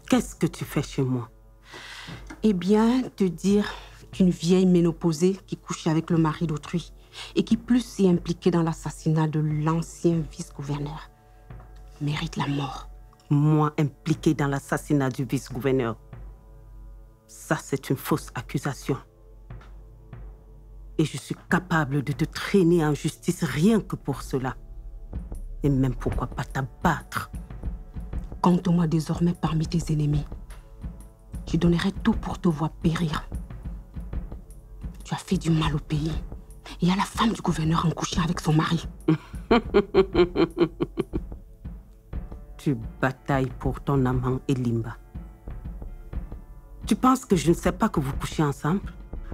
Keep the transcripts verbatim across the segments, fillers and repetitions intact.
Qu'est-ce que tu fais chez moi? Eh bien, te dire qu'une vieille ménopausée qui couche avec le mari d'autrui et qui plus est impliquée dans l'assassinat de l'ancien vice-gouverneur mérite la mort. Moi impliquée dans l'assassinat du vice-gouverneur. Ça, c'est une fausse accusation. Et je suis capable de te traîner en justice rien que pour cela. Et même pourquoi pas t'abattre. Compte-moi désormais parmi tes ennemis. Je donnerai tout pour te voir périr. Tu as fait du mal au pays. Et à la femme du gouverneur en couchant avec son mari. Tu batailles pour ton amant Elimba. Tu penses que je ne sais pas que vous couchez ensemble?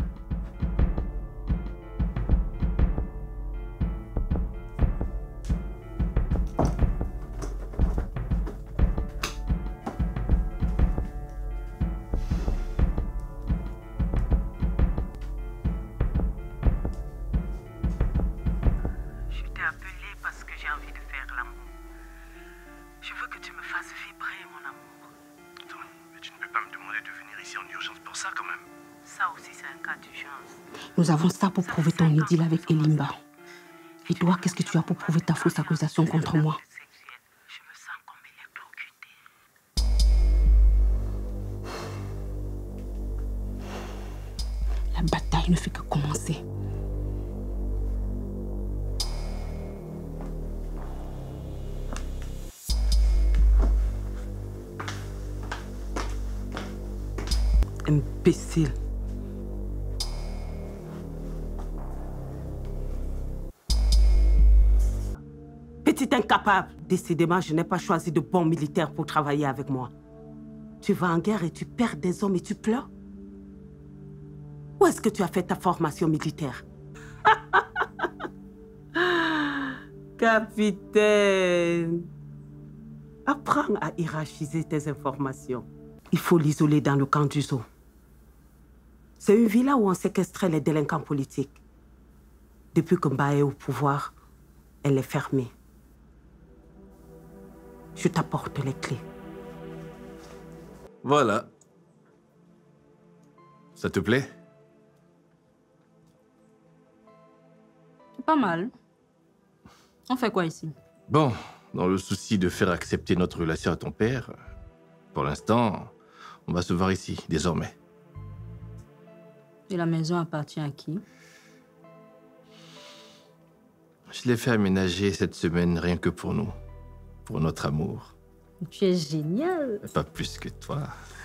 Nous avons ça pour prouver ton idylle avec Elimba. Et toi, qu'est-ce que tu as pour prouver ta fausse accusation contre moi? La bataille ne fait que commencer. Imbécile. Petit incapable. Décidément, je n'ai pas choisi de bons militaires pour travailler avec moi. Tu vas en guerre et tu perds des hommes et tu pleures? Où est-ce que tu as fait ta formation militaire? Capitaine, apprends à hiérarchiser tes informations. Il faut l'isoler dans le camp du zoo. C'est une villa où on séquestrait les délinquants politiques. Depuis que Mba est au pouvoir, elle est fermée. Je t'apporte les clés. Voilà. Ça te plaît? Pas mal. On fait quoi ici? Bon, dans le souci de faire accepter notre relation à ton père, pour l'instant, on va se voir ici, désormais. Et la maison appartient à qui? Je l'ai fait aménager cette semaine rien que pour nous, pour notre amour. Tu es génial. Pas plus que toi.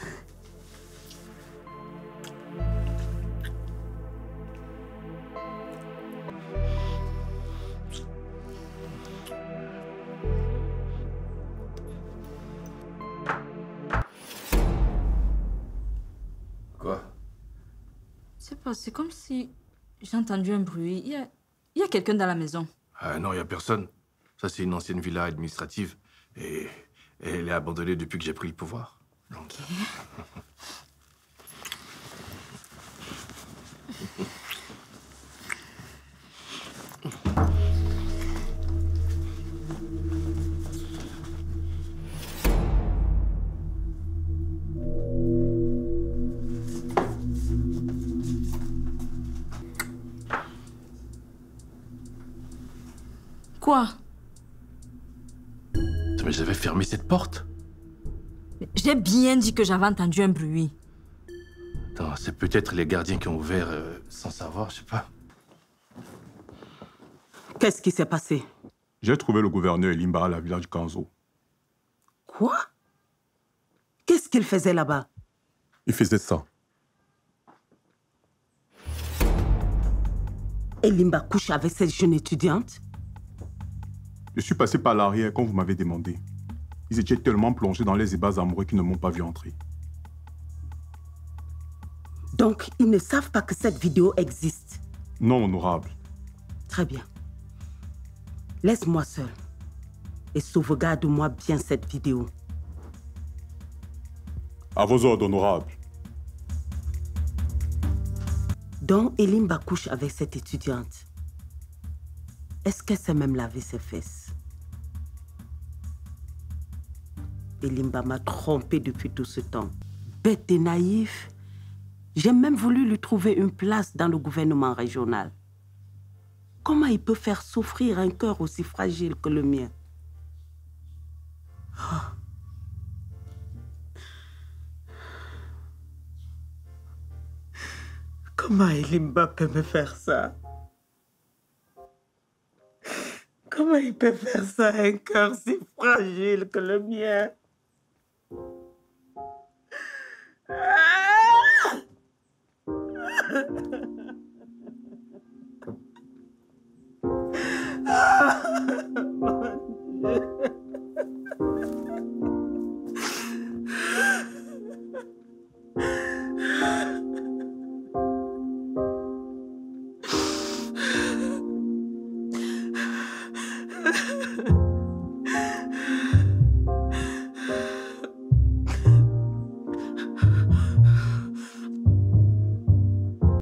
Quoi? C'est pas, c'est comme si j'ai entendu un bruit. Il y a, il y a quelqu'un dans la maison. Ah non, il n'y a personne. Ça, c'est une ancienne villa administrative. Et elle est abandonnée depuis que j'ai pris le pouvoir. Donc... Ok. Quoi? Mais j'avais fermé cette porte. J'ai bien dit que j'avais entendu un bruit. Attends, c'est peut-être les gardiens qui ont ouvert euh, sans savoir, je sais pas. Qu'est-ce qui s'est passé? J'ai trouvé le gouverneur Elimba à la villa du Kanzo. Quoi? Qu'est-ce qu'il faisait là-bas? Il faisait ça. Elimba couche avec cette jeune étudiante? Je suis passé par l'arrière comme vous m'avez demandé. Ils étaient tellement plongés dans les ébats amoureux qu'ils ne m'ont pas vu entrer. Donc, ils ne savent pas que cette vidéo existe? Non, honorable. Très bien. Laisse-moi seul et sauvegarde-moi bien cette vidéo. À vos ordres, honorable. Donc, Elimba couche avec cette étudiante. Est-ce qu'elle sait même laver ses fesses? Elimba m'a trompé depuis tout ce temps. Bête et naïf. J'ai même voulu lui trouver une place dans le gouvernement régional. Comment il peut faire souffrir un cœur aussi fragile que le mien? Oh. Comment Elimba peut me faire ça? Comment il peut faire ça à un cœur si fragile que le mien? Ah!